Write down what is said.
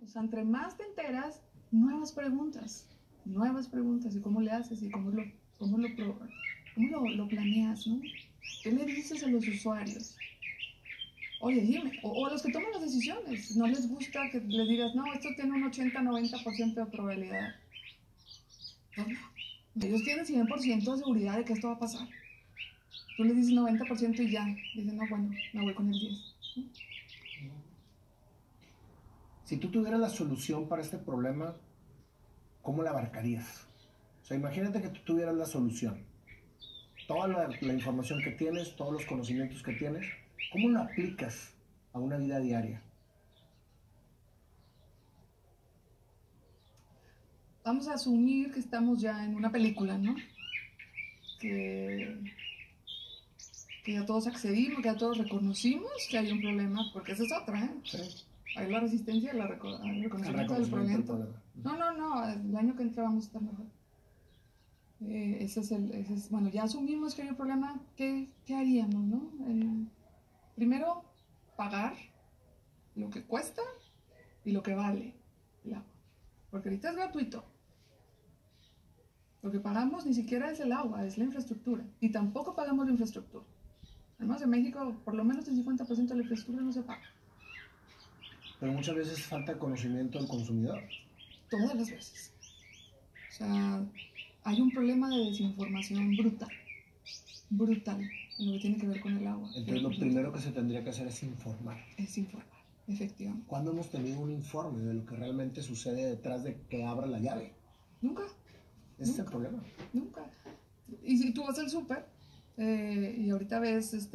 O sea, entre más te enteras, nuevas preguntas, y cómo le haces, y cómo lo planeas, ¿no? ¿Qué le dices a los usuarios? Oye, dime, o a los que toman las decisiones, no les gusta que les digas, no, esto tiene un 80-90% de probabilidad. Pues no, ellos tienen 100% de seguridad de que esto va a pasar. Tú les dices 90% y ya, dicen, no, bueno, me voy con el 10%. Si tú tuvieras la solución para este problema, ¿cómo la abarcarías? O sea, imagínate que tú tuvieras la solución. Toda la información que tienes, todos los conocimientos que tienes, ¿cómo lo aplicas a una vida diaria? Vamos a asumir que estamos ya en una película, ¿no? Que ya todos accedimos, que ya todos reconocimos que hay un problema, porque esa es otra, ¿eh? Sí. Hay la resistencia al reconocimiento del problema. No, el año que entra vamos a estar mejor. Bueno, ya asumimos que hay un problema, ¿qué haríamos, no? Primero, pagar lo que cuesta y lo que vale el agua. Porque ahorita es gratuito. Lo que pagamos ni siquiera es el agua, es la infraestructura. Y tampoco pagamos la infraestructura. Además, en México, por lo menos el 50% de la infraestructura no se paga. Pero muchas veces falta conocimiento del consumidor. Todas las veces. O sea, hay un problema de desinformación brutal. Brutal. En lo que tiene que ver con el agua. Entonces, lo primero que se tendría que hacer es informar. Es informar, efectivamente. ¿Cuándo hemos tenido un informe de lo que realmente sucede detrás de que abra la llave? Nunca. Ese es el problema. Nunca. Y si tú vas al súper y ahorita ves